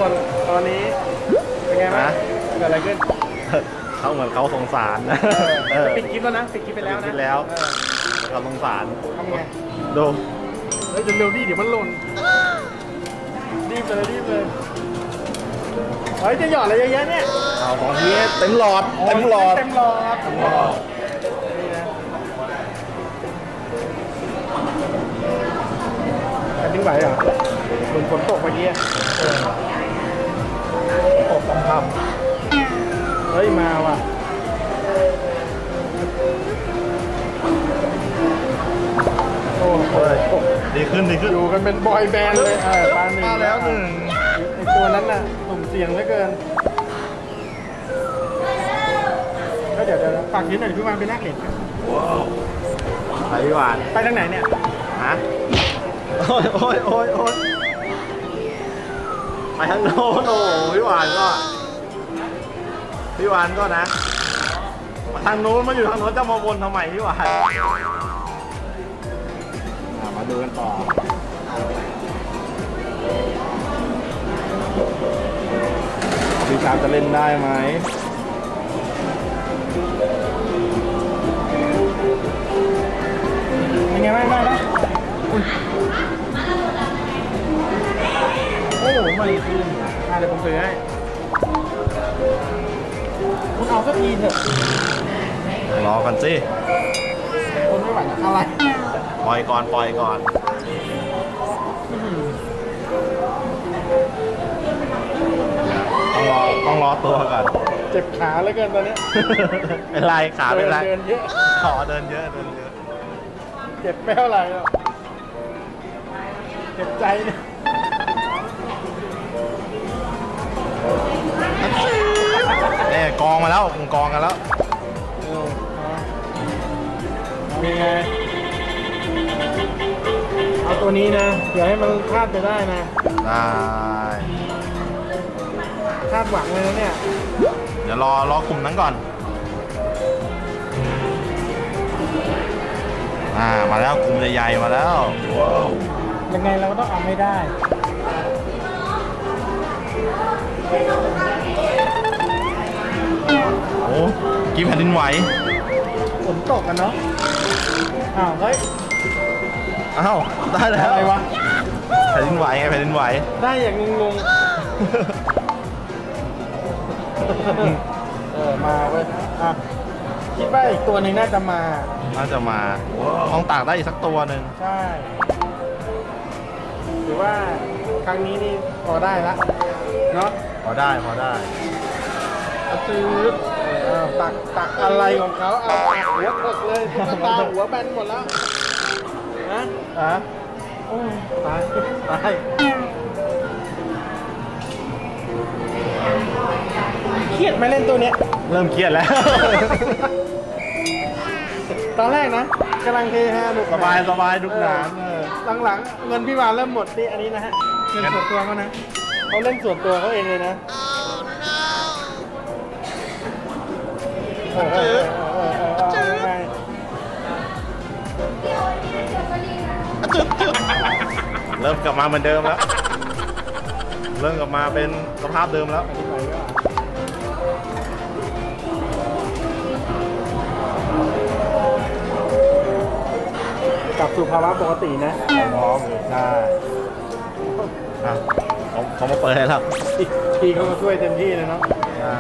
นตอนนี้เป็นไงบ้างเกิดอะไรขึ้นเขาเหมือนเขาสงสารนะปิดคลิปแล้วนะปิดคลิปไปแล้วนะปิดแล้วเขาสงสารทำไงดูเฮ้ยเร็วดิเดี๋ยวมันหล่นรีบเลยเฮ้ยจะหยอดอะไรเยอะแยะเนี่ยเอาของนี้เต็มหลอดนี่นะกันทิ้งไหวเหรอเหมือนฝนตกเมื่อกี้ตกคำเฮ้ยมาว่ะโอ้โหดีขึ้นอยู่กันเป็นบอยแบนด์เลยปลาหนึ่งมาแล้วหนึ่งไอตัวนั้นน่ะสุ่มเสี่ยงเหลือเกินก็เดี๋ยวฝากยืนหน่อยพี่วานไปแลกเหรียญกันไปพี่วานไปทางไหนเนี่ยฮะโอ้ยไปทางโน้นโอ้พี่วานก็นะทางโน้นมาอยู่ทางโน้นจะมาวนทำไมพี่วานมาดูกันต่อดูชาจะเล่นได้ไหมเป็นไงไม่นะโอ้ไม่ขึ้นเดี๋ยวผมซื้อให้คุณเอาสักทีเถอะรอกันสิคนไม่ไหวอะไรปล่อยก่อนต้องรอตัวก่อนเจ็บขาเหลือเกินตอนนี้เป็นไรขาเป็นไรเดินเยอะเดินเยอะเจ็บไม่เท่าไหร่หรอกเจ็บใจเนี่ยกองมาแล้วกองกันแล้วมีไงเอาตัวนี้นะเดี๋ยวให้มันคาดไปได้นะได้คาดหวังเลยนะเนี่ยเดี๋ยวรอกลุ่มนั้นก่อนมาแล้วกลุ่มใหญ่ๆมาแล้วยังไงเราก็ต้องเอาไม่ได้โอ้กี่แผ่นดินไหวฝนตกกันเนาะเฮ้ยได้แล้วอะไรวะแผ่นดินไหวไงแผ่นดินไหวได้อย่างงงมาเว้ยคิดว่าอีกตัวหนึ่งน่าจะมาต้องตากได้อีกสักตัวหนึ่งใช่หรือว่าครั้งนี้นี่พอได้ละเนาะพอได้ซื้อตักอะไรของเขาตักหัวตกเลยตุ๊กตาหัวแบนหมดแล้วโอ้ตายเครียดไหมเล่นตัวเนี้ยเริ่มเครียดแล้วตอนแรกนะกำลังเฮฮาสบายดุกหนานหลังๆเงินพี่วานเริ่มหมดนี่อันนี้นะฮะเงินส่วนตัวเขานะเขาเล่นส่วนตัวเขาเองเลยนะเริ่มกลับมาเหมือนเดิมแล้วเริ่มกลับมาเป็นสภาพเดิมแล้วกลับสู่ภาวะปกตินะพร้อมใช่เขามาเปิดให้แล้วพี่เขามาช่วยเต็มที่เลยเนาะใช่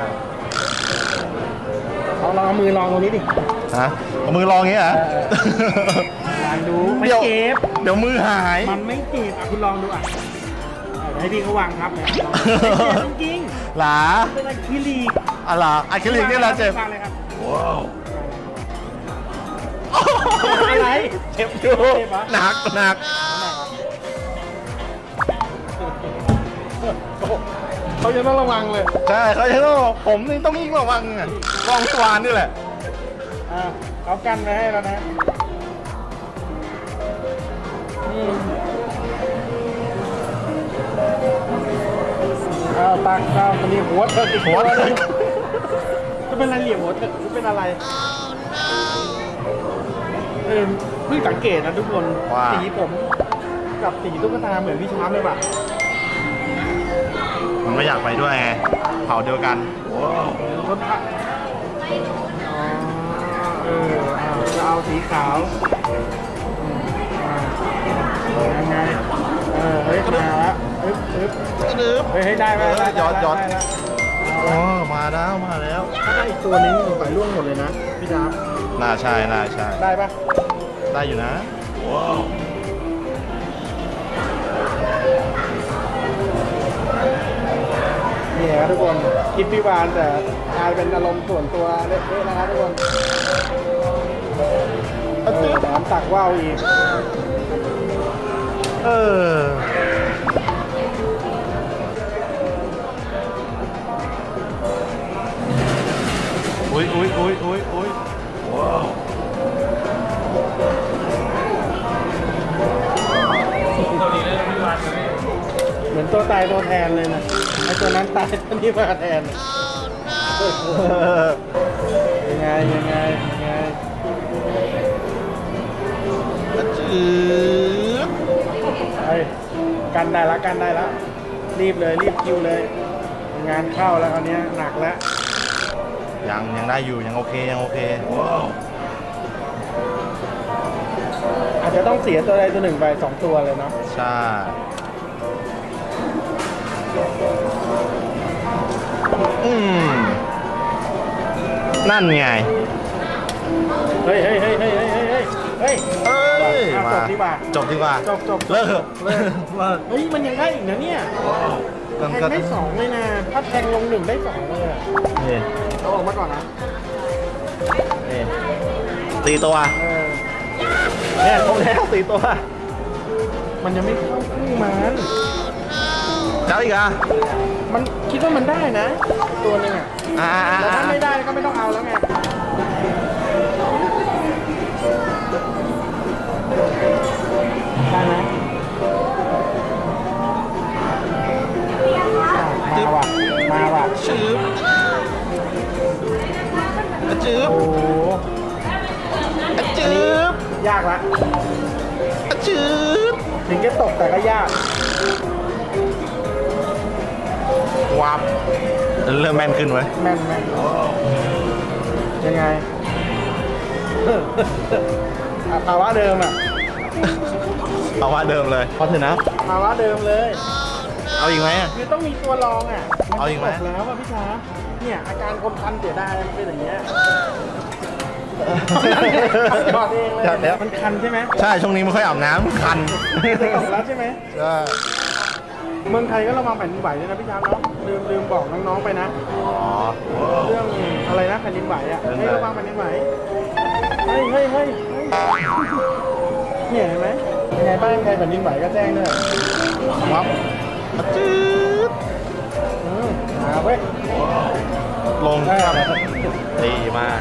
เอามือลองตรงนี้ดิเอามือลองงี้เหรอลองดูไม่เจ็บเดี๋ยวมือหายมันไม่เจ็บคุณลองดูให้พี่เขาวางครับเนี่ยจริงหรอเป็นอะคริลิกอะคริลิกนี่แหละเจ็บว้าวอะไรเจ็บอยู่หนักเขาจะต้องระวังเลยใช่เขาจะต้องผมนี่ต้องยิ่งระวังระวังวานนี่แหละเขากันไว้ให้แล้วนะตักมันนี่หัวเธอติดหัวเลยจะเป็นอะไรเหลี่ยมหัวเธอจะเป็นอะไรเพิ่งสังเกตนะทุกคนสีผมกับสีตุ๊กตาเหมือนพี่ช้างเลยป่ะมันไม่อยากไปด้วยไงเผาเดียวกันรถผักจะเอาสีขาวยังไงเฮ้ยมาแล้วอึ๊บเฮ้ยได้ไหมยอดแล้วอ๋อมาแล้วถ้าได้อีกตัวนี้สงสัยล่วงหมดเลยนะพี่จ๊าบน่าใช่ได้ปะได้อยู่นะว้าวนี่ครับทุกคนคลิปพี่วานแต่กลายเป็นอารมณ์ส่วนตัวเล็กๆนะครับทุกคนแถมตักว่าวอีกอุ้ยว้าวเหมือนตัวตายตัวแทนเลยนะไอตัวนั้นตายตัวนี้มาแทนยังไงกันได้แล้วรีบคิวเลยงานเข้าแล้วคราวนี้หนักแล้วยังได้อยู่ยังโอเคว้าวอาจจะต้องเสียตัวใดตัวหนึ่งไป2ตัวเลยเนาะใช่นั่นไงเฮ้ยมาจบดีกว่าจบเลิกเฮ้ยมันยังได้อีกนะเนี่ยแทงได้2เลยนะถ้าแทงลง1ได้2เลยนี่เอาออกมาก่อนนะนี่4 ตัวเนี่ยครบแล้ว4 ตัวมันยังไม่เข้าคู่มันเจ้าอีกอ่ะมันคิดว่ามันได้นะตัวนึงอ่ะแล้วถ้าไม่ได้ก็ไม่ต้องเอาแล้วไงได้ไหมมาว่ะจืบโอ้จืบยากละจืบถึงจะตกแต่ก็ยากวับเริ่มแม่นขึ้นไว้แม่นยังไงภาวะเดิมอ่ะภาวะเดิมเลยพอถึงนะภาวะเดิมเลยเอาอีกไหมคือต้องมีตัวรองอ่ะเอาอีกไหมแล้วอ่ะพี่ช้าเนี่ยอาการคนคันเสียดายมันเป็นอย่างเงี้ยจอดเองเลยมันคันใช่ไหมใช่ช่วงนี้ไม่ค่อยอาบน้ำคันตกแล้วใช่ไหมใช่เมืองไทยก็ระวังแผ่นดินไหวด้วยนะพี่ช้าเนาะลืมบอกน้องๆไปนะเรื่องอะไรนะแผ่นดินไหวอ่ะให้ระวังแผ่นดินไหวเฮ้ยเนี่ยเห็นไหมยังไงบ้านใครแผ่นดินไหวก็แจ้งด้วยวับจืดเว้ยลงดีมาก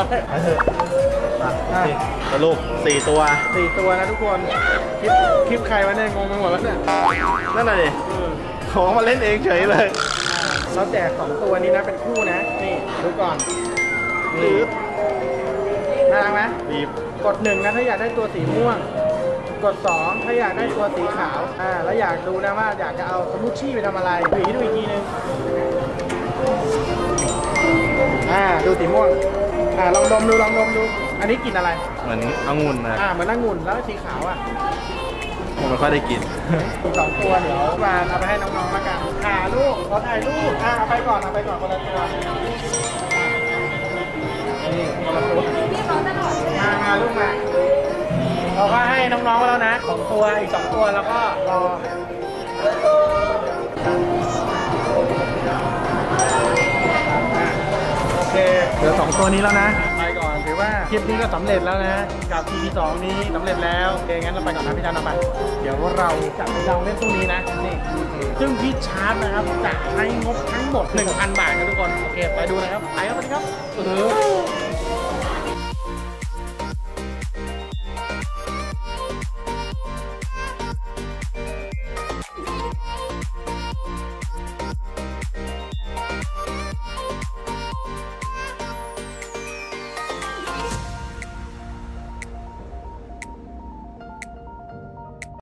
สรุป4 ตัวนะทุกคนคลิปใครวะเนี่ยงงไปหมดแล้วเนี่ยนั่นน่ะดิของมาเล่นเองเฉยเลยเราแจก2 ตัวนี้นะเป็นคู่นะนี่ดูก่อนนี่น่ารักไหมกด1นะถ้าอยากได้ตัวสีม่วงกด2ถ้าอยากได้ตัวสีขาวแล้วอยากดูนะว่าอยากจะเอาสมูทชี่ไปทำอะไรดูอีกทีนึงดูสีม่วงลองดมดูอันนี้กลิ่นอะไรเหมือนองุ่นนะเหมือนองุ่นแล้วสีขาวผมไม่ค่อยได้กิน 2 ตัวเดี๋ยวมาเอาไปให้น้องๆแล้วกันลูกขอถ่ายรูปเอาไปก่อนคนละตัวนี่คนละตัวมาลูกมาเราก็ให้น้องๆแล้วนะ2 ตัวอีก2 ตัวแล้วก็รอโอเคเหลือ2 ตัวนี้แล้วนะไปก่อนถือว่าคลิปนี้ก็สำเร็จแล้วนะกับ EP 2นี้สำเร็จแล้วโอเคงั้นเราไปก่อนนะพี่ชาร์ปไปเดี๋ยวเราจะไปลองเล่นตู้นี้นะนี่ซึ่งพี่ชาร์ปนะครับจะใช้งบทั้งหมด 1,000 บาทครับทุกคนโอเคไปดูนะครับไปครับ